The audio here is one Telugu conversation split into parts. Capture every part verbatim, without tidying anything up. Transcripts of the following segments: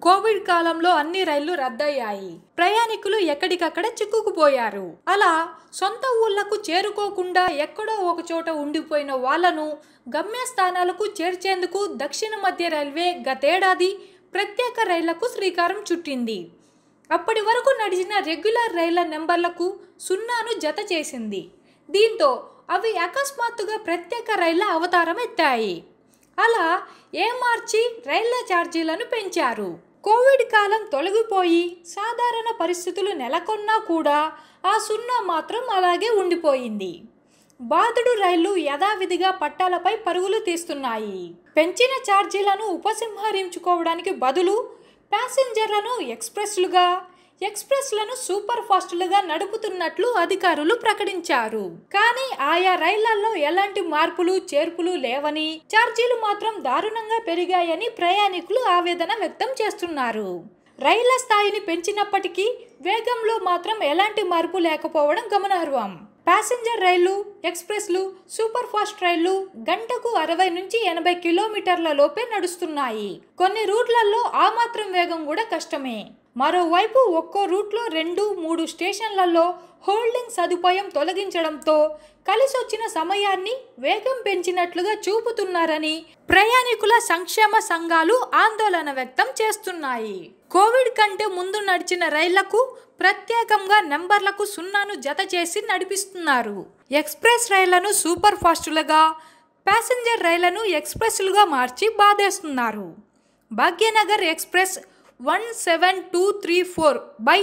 కోవిడ్ కాలంలో అన్ని రైళ్లు రద్దయ్యాయి. ప్రయాణికులు ఎక్కడికక్కడ చిక్కుకుపోయారు. అలా సొంత ఊళ్లకు చేరుకోకుండా ఎక్కడో ఒక చోట ఉండిపోయిన వాళ్లను గమ్యస్థానాలకు చేర్చేందుకు దక్షిణ మధ్య రైల్వే గతేడాది ప్రత్యేక రైళ్లకు శ్రీకారం చుట్టింది. అప్పటి వరకు నడిచిన రెగ్యులర్ రైళ్ల నెంబర్లకు సున్నాను జత చేసింది. దీంతో అవి అకస్మాత్తుగా ప్రత్యేక రైళ్ల అవతారం ఎత్తాయి. అలా ఏమార్చి రైళ్ల ఛార్జీలను పెంచారు. కోవిడ్ కాలం తొలగిపోయి సాధారణ పరిస్థితులు నెలకొన్నా కూడా ఆ సున్నా మాత్రం అలాగే ఉండిపోయింది. బాదుడు రైళ్లు యథావిధిగా పట్టాలపై పరుగులు తీస్తున్నాయి. పెంచిన ఛార్జీలను ఉపసంహరించుకోవడానికి బదులు ప్యాసింజర్లను ఎక్స్ప్రెస్లుగా, ఎక్స్ప్రెస్లను సూపర్ ఫాస్టులుగా నడుపుతున్నట్లు అధికారులు ప్రకటించారు. కానీ ఆయా రైళ్లలో ఎలాంటి మార్పులు చేర్పులు లేవని, ఛార్జీలు మాత్రం దారుణంగా పెరిగాయని ప్రయాణికులు ఆవేదన వ్యక్తం చేస్తున్నారు. రైళ్ల స్థాయిని పెంచినప్పటికీ వేగంలో మాత్రం ఎలాంటి మార్పు లేకపోవడం గమనార్హం. ప్యాసింజర్ రైళ్లు, ఎక్స్ప్రెస్లు, సూపర్ ఫాస్ట్ రైళ్లు గంటకు అరవై నుంచి ఎనభై కిలోమీటర్ల లోపే నడుస్తున్నాయి. కొన్ని రూట్లలో ఆ మాత్రం వేగం కూడా కష్టమే. మరోవైపు ఒక్కో రూట్లో రెండు మూడు స్టేషన్లలో హోల్డింగ్ సదుపాయం తొలగించడంతో కలిసొచ్చిన సమయాన్ని వేగం పెంచినట్లుగా చూపుతున్నారని ప్రయాణికుల సంక్షేమ సంఘాలు ఆందోళన వ్యక్తం చేస్తున్నాయి. కోవిడ్ కంటే ముందు నడిచిన రైళ్లకు ప్రత్యేకంగా నెంబర్లకు సున్నాను జత చేసి నడిపిస్తున్నారు. ఎక్స్ప్రెస్ రైళ్లను సూపర్ ఫాస్టులుగా, ప్యాసింజర్ రైళ్లను ఎక్స్ప్రెస్లుగా మార్చి బాధేస్తున్నారు. Bhagyanagar express one seven two three four by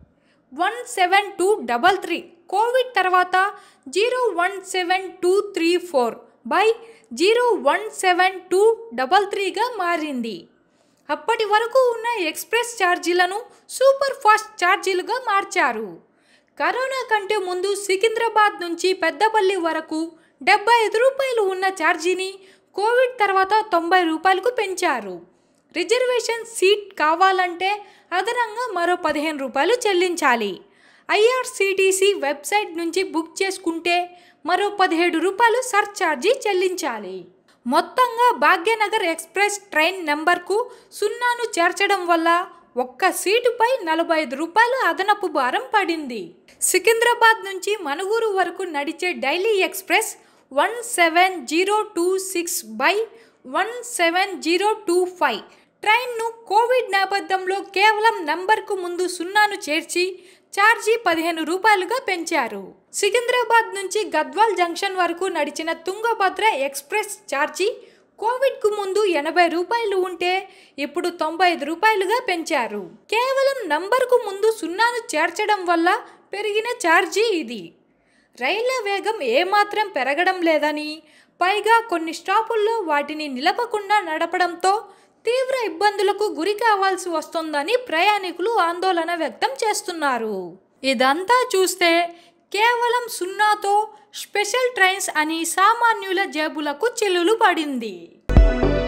one seven two double three covid తర్వాత zero one seven two three four by zero one seven two double త్రీగా మారింది. అప్పటి వరకు ఉన్న ఎక్స్ప్రెస్ ఛార్జీలను సూపర్ ఫాస్ట్ ఛార్జీలుగా మార్చారు. కరోనా కంటే ముందు సికింద్రాబాద్ నుంచి పెద్దపల్లి వరకు డెబ్బై ఐదు రూపాయలు ఉన్న ఛార్జీని కోవిడ్ తర్వాత తొంభై రూపాయలకు పెంచారు. రిజర్వేషన్ సీట్ కావాలంటే అదనంగా మరో పదిహేను రూపాయలు చెల్లించాలి. ఐఆర్సీటీసీ వెబ్సైట్ నుంచి బుక్ చేసుకుంటే మరో పదిహేడు రూపాయలు సర్ఛార్జీ చెల్లించాలి. మొత్తంగా భాగ్యనగర్ ఎక్స్ప్రెస్ ట్రైన్ నెంబర్కు సున్నాను చేర్చడం వల్ల ఒక్క సీటుపై నలభై ఐదు రూపాయలు అదనపు భారం పడింది. సికింద్రాబాద్ నుంచి మనుగూరు వరకు నడిచే daily express one seven zero two six by one seven zero two five ట్రైన్ను కోవిడ్ నేపథ్యంలో కేవలం నంబర్కు ముందు సున్నాను చేర్చి ఛార్జీ పదిహేను రూపాయలుగా పెంచారు. సికింద్రాబాద్ నుంచి గద్వాల్ జంక్షన్ వరకు నడిచిన తుంగభద్ర ఎక్స్ప్రెస్ ఛార్జీ కోవిడ్కు ముందు ఎనభై రూపాయలు ఉంటే ఇప్పుడు తొంభై ఐదు రూపాయలుగా పెంచారు. కేవలం నంబర్కు ముందు సున్నాను చేర్చడం వల్ల పెరిగిన ఛార్జీ ఇది. రైళ్ల వేగం ఏమాత్రం పెరగడం లేదని, పైగా కొన్ని స్టాపుల్లో వాటిని నిలపకుండా నడపడంతో తీవ్ర ఇబ్బందులకు గురి కావాల్సి వస్తోందని ప్రయాణికులు ఆందోళన వ్యక్తం చేస్తున్నారు. ఇదంతా చూస్తే కేవలం సున్నాతో స్పెషల్ ట్రైన్స్ అని సామాన్యుల జేబులకు చిల్లులు పడింది.